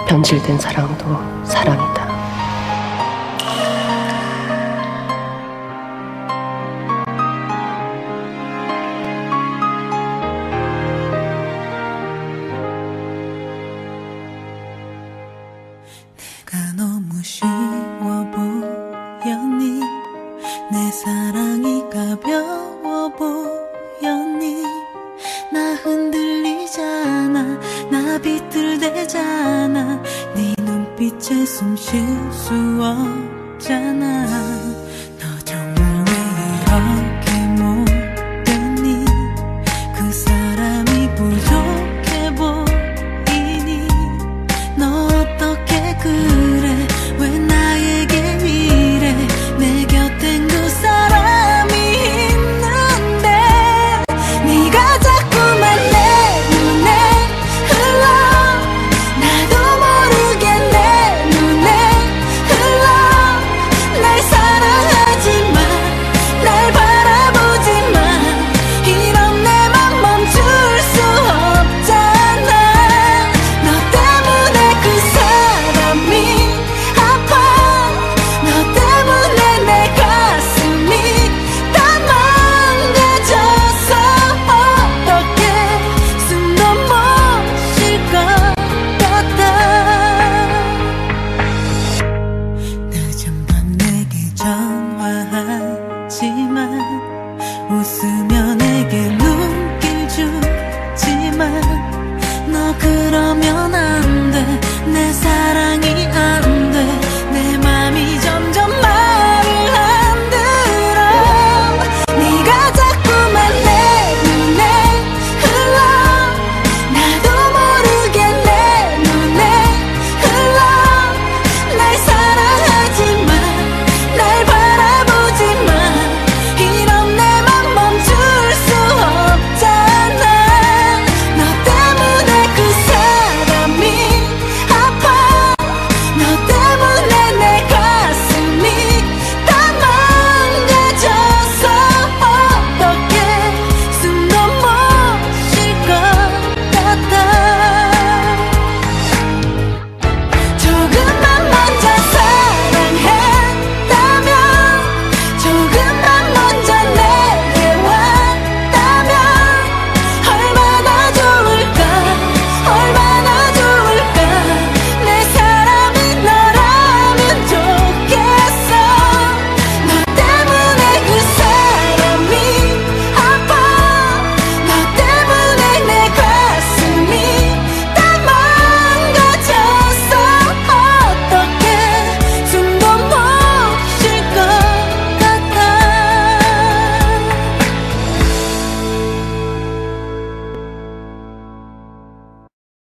변질된 사랑도 사랑이다. 내가 너무 쉬워 보였니? 내 사랑이 가벼워 보였니? 나 흔들리잖아, 나 비틀대잖아. 네 눈빛에 숨 쉴 수 없잖아. 너 정말 왜 이렇게 못됐니? 그 사람이 부족해 보이니? 너 어떻게 그래? 왜 나에게 이래? 내 곁엔 그 사람이 있는데 네가 자꾸만 내 눈에 흘러. 나도 모르게 내 눈에 흘러. 날 사랑하지 마, 날 바라보지 마. 이런 내 맘 멈출 수 없잖아. 너 때문에 그 사람이 아파. 너 때문에 내 가슴이 다 망가져서 어떻게 숨도 못 쉴 것 같아. 늦은 밤 내게 전화하지만 웃으며 내